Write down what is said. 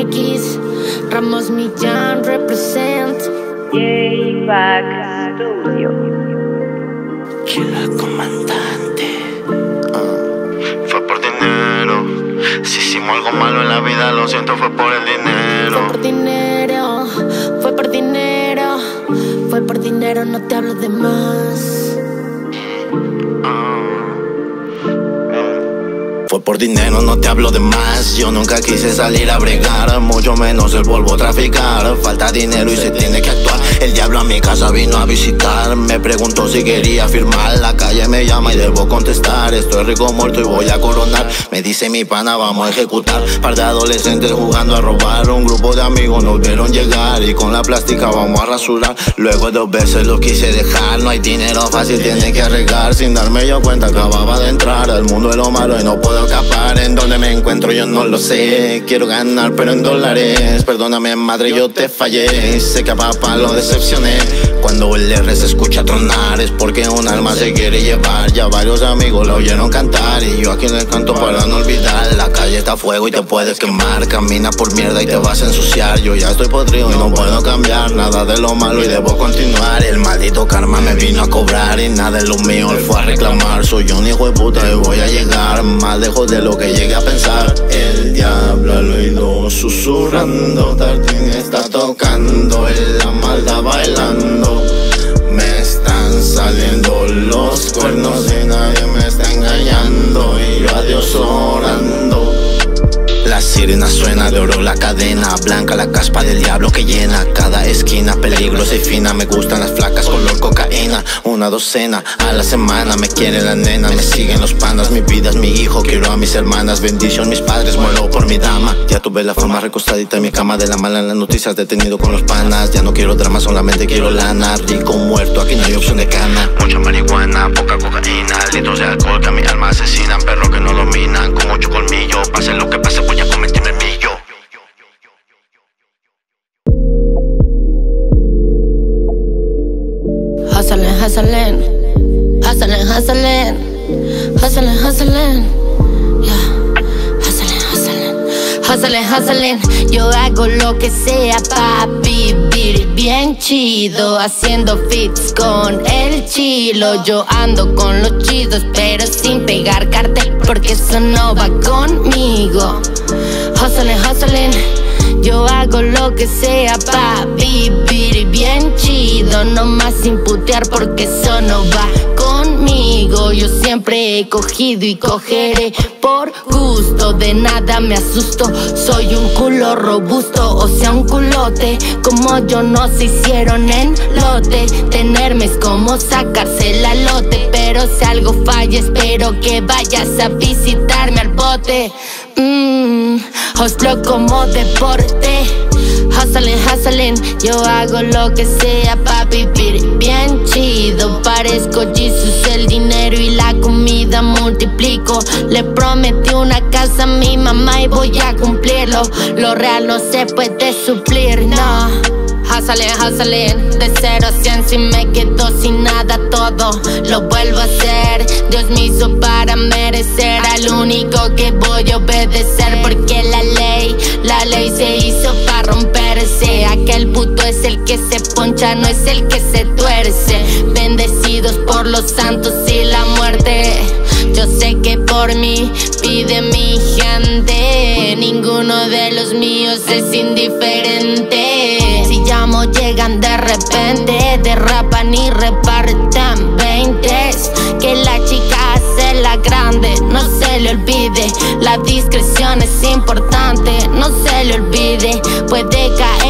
X, Ramos Millán represent J-Back Studio. Killer comandante. Fue por dinero. Si hicimos algo malo en la vida, lo siento, fue por el dinero. Fue por dinero, fue por dinero, fue por dinero, no te hablo de más. Fue por dinero, no te hablo de más. Yo nunca quise salir a bregar, mucho menos el polvo traficar. Falta dinero y se tiene que actuar. El diablo a mi casa vino a visitar. Me preguntó si quería firmar. La calle me llama y debo contestar. Estoy rico muerto y voy a coronar. Me dice mi pana, vamos a ejecutar. Par de adolescentes jugando a robar. Un grupo de amigos nos vieron llegar y con la plástica vamos a rasurar. Luego 2 veces lo quise dejar. No hay dinero fácil, tiene que arriesgar. Sin darme yo cuenta acababa de entrar al mundo de lo malo y no puedo escapar. En donde me encuentro yo no lo sé. Quiero ganar pero en dólares. Perdóname madre, yo te fallé. Sé que a papá lo decepcioné. Cuando el R se escucha tronar es porque un alma se quiere llevar. Ya varios amigos lo oyeron cantar y yo aquí les canto para no olvidar. La calle está a fuego y te puedes quemar. Camina por mierda y te vas a ensuciar. Yo ya estoy podrido y no puedo cambiar nada de lo malo y debo continuar. El maldito karma me vino a cobrar y nada de lo mío él fue a reclamar. Soy un hijo de puta y voy a llegar más lejos de lo que llegué a pensar. El diablo al oído susurrando, Tartín está tocando, en la maldad bailando. Me están saliendo los cuernos y nadie me está engañando. Y yo a Dios orando. La sirena suena de oro, la cadena blanca, la caspa del diablo que llena cada esquina. Peligrosa y fina, me gustan las flacas color cocaína. 1 docena a la semana, me quiere la nena, me siguen los panas. Mi vida es mi hijo, quiero a mis hermanas. Bendición mis padres, muero por mi dama. Ya tuve la forma recostadita en mi cama. De la mala en las noticias, detenido con los panas. Ya no quiero drama, solamente quiero lana. Rico muerto, aquí no hay opción de cana. Mucha marihuana, poca cocaína, litros de alcohol que a mi alma asesinan. Perros que no dominan, con 8 colmillos. Pase lo que pase, voy a cometerme el millo. Hustling, hustling, hustling, hustling, hustling, hustling, yeah. Hustling, hustling, hustling, hustling. Yo hago lo que sea pa' vivir bien chido, haciendo fits con el chilo. Yo ando con los chidos pero sin pegar cartel, porque eso no va conmigo. Hustling, hustling. Yo hago lo que sea pa' vivir bien chido, no más sin putear porque eso no va conmigo. Yo siempre he cogido y cogeré por gusto, de nada me asusto. Soy un culo robusto, o sea un culote. Como yo no se hicieron en lote. Tenerme es como sacarse la lote, pero si algo falla espero que vayas a visitarme al bote. Hustlo como deporte. Hustling, hustling. Yo hago lo que sea pa' vivir bien chido. Parezco Jesus, el dinero y la comida multiplico. Le prometí una casa a mi mamá y voy a cumplirlo. Lo real no se puede suplir, no. Hustling, hustling, de 0 a 100 si me quedo sin nada todo lo vuelvo a hacer. Dios me hizo para merecer, al único que voy a obedecer. Porque la ley se hizo para romperse. Aquel puto es el que se poncha, no es el que se tuerce. Bendecidos por los santos y la muerte. Yo sé que por mí pide mi gente. Ninguno de los míos es indiferente. Si llamo llegan de repente, derrapan y reparten 20s. Que la chica hace la grande, no se le olvide. La discreción es importante, no se le olvide. Puede caer